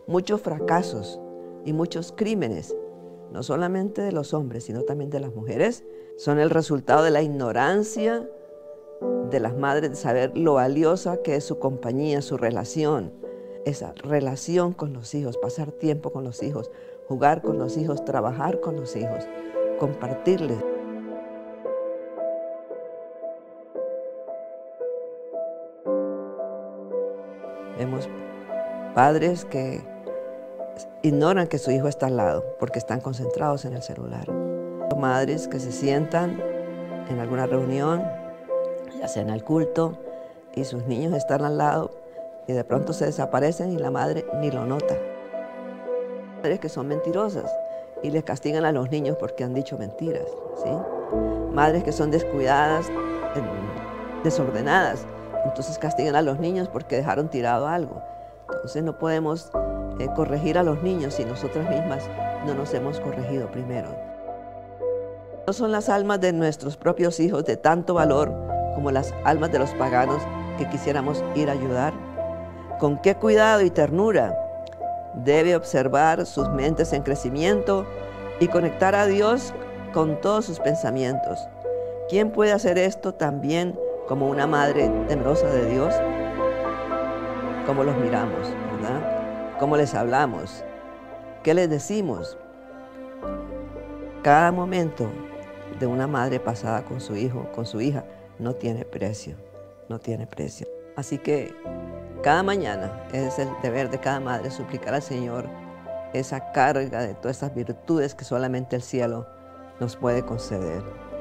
muchos fracasos y muchos crímenes, no solamente de los hombres, sino también de las mujeres, son el resultado de la ignorancia de las madres de saber lo valiosa que es su compañía, su relación, esa relación con los hijos, pasar tiempo con los hijos, jugar con los hijos, trabajar con los hijos, compartirles. Vemos padres que ignoran que su hijo está al lado porque están concentrados en el celular. Madres que se sientan en alguna reunión, ya sea en el culto, y sus niños están al lado y de pronto se desaparecen y la madre ni lo nota. Madres que son mentirosas y les castigan a los niños porque han dicho mentiras, ¿sí? Madres que son descuidadas, desordenadas, entonces castigan a los niños porque dejaron tirado algo. Entonces no podemos corregir a los niños si nosotras mismas no nos hemos corregido primero. No son las almas de nuestros propios hijos de tanto valor como las almas de los paganos que quisiéramos ir a ayudar. Con qué cuidado y ternura debe observar sus mentes en crecimiento y conectar a Dios con todos sus pensamientos. ¿Quién puede hacer esto tan bien como una madre temerosa de Dios? ¿Cómo los miramos, verdad? ¿Cómo les hablamos? ¿Qué les decimos? Cada momento de una madre pasada con su hijo, con su hija, no tiene precio, no tiene precio. Así que cada mañana es el deber de cada madre suplicar al Señor esa carga de todas esas virtudes que solamente el cielo nos puede conceder.